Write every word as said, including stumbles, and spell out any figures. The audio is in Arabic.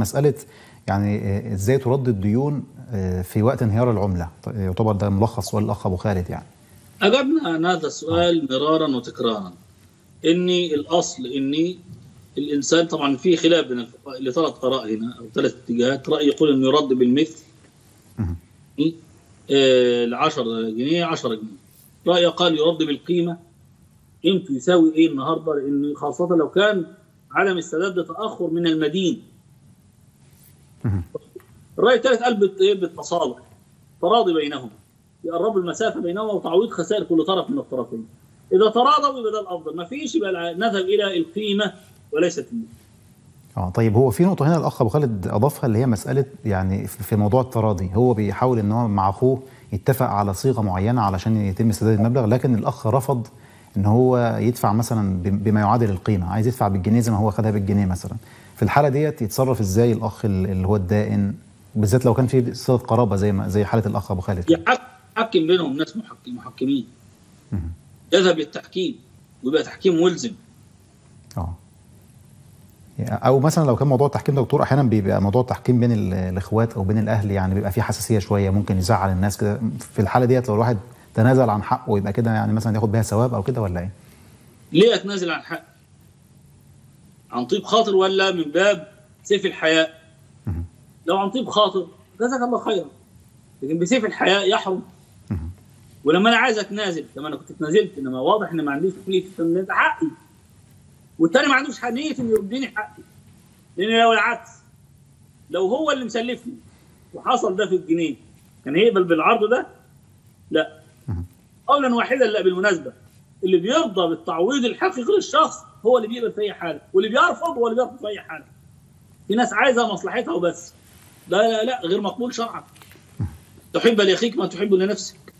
مساله يعني ازاي ترد الديون في وقت انهيار العمله، يعتبر ده ملخص سؤال الاخ ابو خالد يعني. اجبنا عن هذا السؤال مرارا وتكرارا، اني الاصل اني الانسان طبعا في خلاف بين الفقهاء لثلاث اراء هنا او ثلاث اتجاهات. راي يقول انه يرد بالمثل ال عشرة جنيه عشرة جنيه، راي قال يرد بالقيمه قيمته يساوي ايه النهارده، لان خاصه لو كان عدم السداد ده تاخر من المدين. الراي الثالث قال بالتصالح، تراضي بينهم، يقربوا المسافه بينهم وتعويض خسائر كل طرف من الطرفين. اذا تراضوا يبقى ده الافضل، ما فيش يبقى نذهب الى القيمه وليست المثل. اه طيب، هو في نقطه هنا الاخ ابو خالد اضافها اللي هي مساله يعني في موضوع التراضي، هو بيحاول ان هو مع اخوه يتفق على صيغه معينه علشان يتم سداد المبلغ، لكن الاخ رفض ان هو يدفع مثلا بما يعادل القيمه، عايز يدفع بالجنيه زي ما هو خدها بالجنيه مثلا. في الحاله ديت يتصرف ازاي الاخ اللي هو الدائن، بالذات لو كان في صله قرابه زي ما زي حاله الاخ ابو خالد؟ يحكم بينهم ناس محكم محكمين، يذهب للتحكيم ويبقى تحكيم ملزم. اه او مثلا لو كان موضوع التحكيم ده دكتور، احيانا بيبقى موضوع التحكيم بين الاخوات او بين الاهل يعني بيبقى فيه حساسيه شويه، ممكن يزعل الناس كده. في الحاله ديت لو الواحد تنازل عن حقه يبقى كده يعني مثلا ياخد بيها ثواب او كده ولا ايه؟ ليه اتنازل عن حقي؟ عن طيب خاطر ولا من باب سيف الحياء؟ لو عن طيب خاطر جزاك الله خيرا، لكن بسيف الحياء يحرم. ولما انا عايز اتنازل كما انا كنت اتنازلت، انما واضح ان ما عنديش نيه ان ده حقي، والتاني ما عندوش نيه انه يرديني حقي. لان لو العكس، لو هو اللي مسلفني وحصل ده في الجنيه كان هيقبل بالعرض ده؟ لا. قولا واحدا لا. بالمناسبه اللي بيرضى بالتعويض الحقيقي للشخص هو اللي بيقبل في اي حاله، واللي بيرفض هو اللي بيرفض في اي حاله. في ناس عايزه مصلحتها وبس، لا لا لا، غير مقبول شرعا. تحب لاخيك ما تحب لنفسك.